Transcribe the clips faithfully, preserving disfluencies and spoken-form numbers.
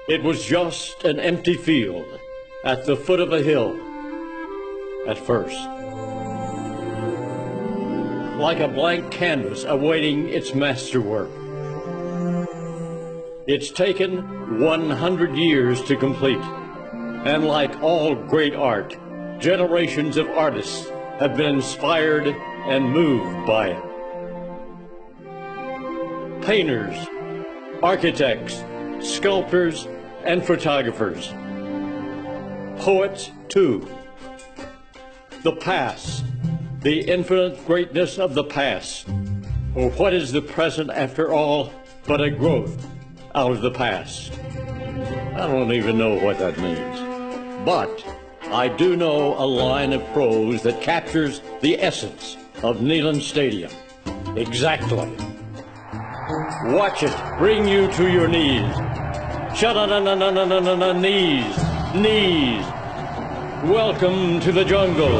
It was just an empty field at the foot of a hill at first, like a blank canvas awaiting its masterwork. It's taken one hundred years to complete, and like all great art, generations of artists have been inspired and moved by it. Painters, architects, sculptors, and photographers. Poets, too. The past, the infinite greatness of the past, or what is the present after all but a growth out of the past? I don't even know what that means. But I do know a line of prose that captures the essence of Neyland Stadium. Exactly. Watch it bring you to your knees. Sha-na-na-na-na-na-na-na, knees, knees. Welcome to the jungle.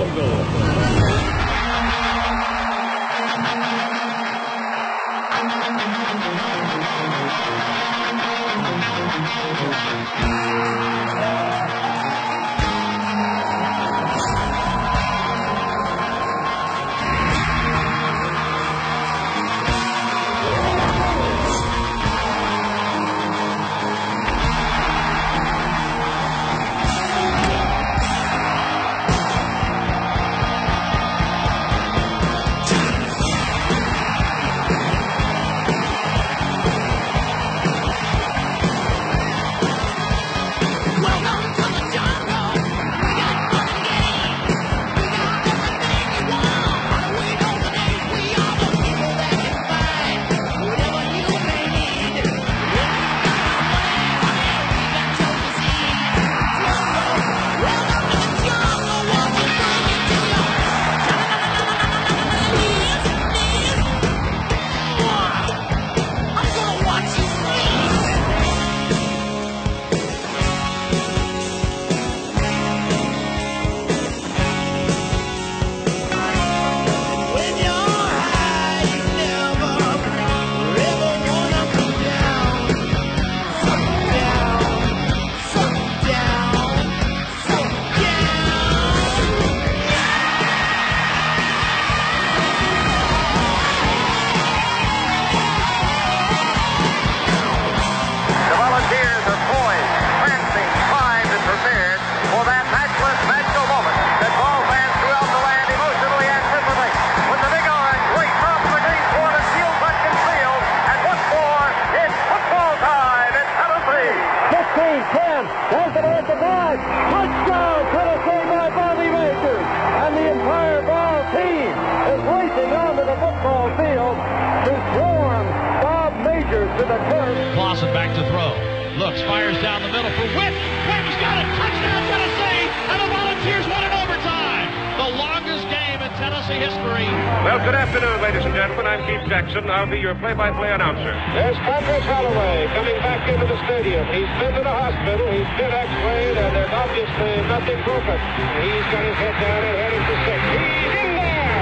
Touchdown, Tennessee by Bobby Majors, and the entire ball team is racing onto the football field to swarm Bob Majors to the turf. Clausen back to throw. Looks, fires down the middle for Witt. Witt's got it. Touchdown, Tennessee, and the Volunteers won in overtime. The longest game in Tennessee history. Well, good afternoon, ladies and gentlemen. I'm Keith Jackson. I'll be your play-by-play announcer. There's Patrick Holloway coming back into the stadium. He's been to the hospital. He's been x-rayed, and there's obviously nothing broken. He's got his head down and heading for six. He's in there!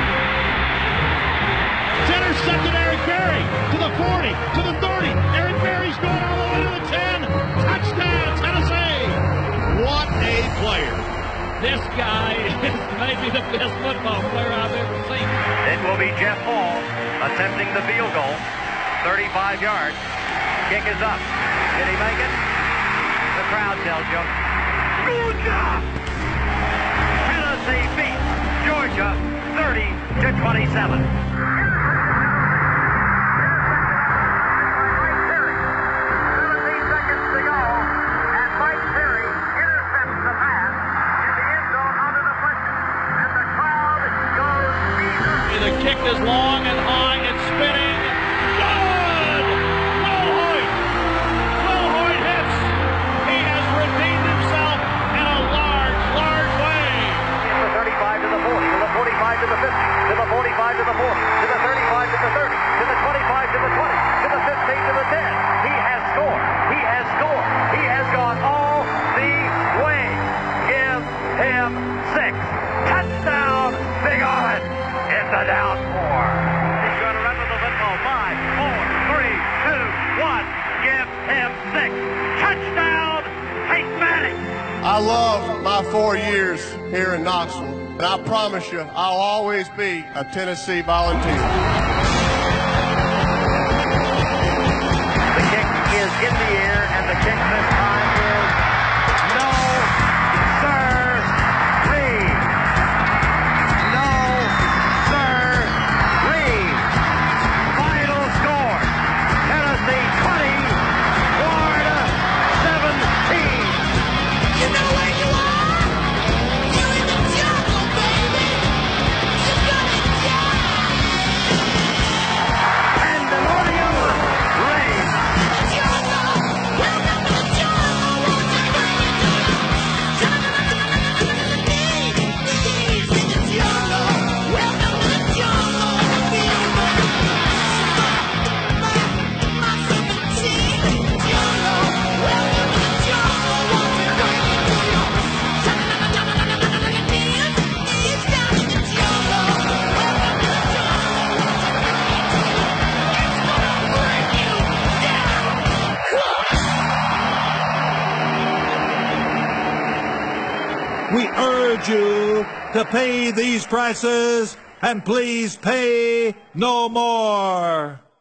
Intercepted Eric Berry to the forty, to the thirty. Eric Berry's going all the way to the ten. Touchdown, Tennessee! What a player. This guy is maybe the best football player I've ever seen. It will be Jeff Hall attempting the field goal. thirty-five yards. Kick is up. Did he make it? The crowd tells you. Georgia! Tennessee beats Georgia thirty to twenty-seven. The kick is long and high and spinning. Good! Will Hoyt! Will Hoyt hits. He has redeemed himself in a large, large way. The thirty-five to the forty, to the forty-five to the fifty, to the forty-five to the forty, to the I love my four years here in Knoxville, and I promise you, I'll always be a Tennessee Volunteer. The kick is in the air, and the kick this time is no, sir, Reed. No, sir, Reed. Final score, Tennessee twenty, Florida seventeen. You know where you are? You're in the jungle, baby. You're gonna die. Pandemonium reigns. Jungle, welcome to the jungle. Won't you bring it down? Knees in the jungle. Welcome to the jungle. Feel my, my, my seventeen. Jungle, welcome to the jungle. Won't you bring it to your knees? It's down in the jungle. Welcome to the jungle. It's gonna bring you down. We urge you to pay these prices, and please pay no more.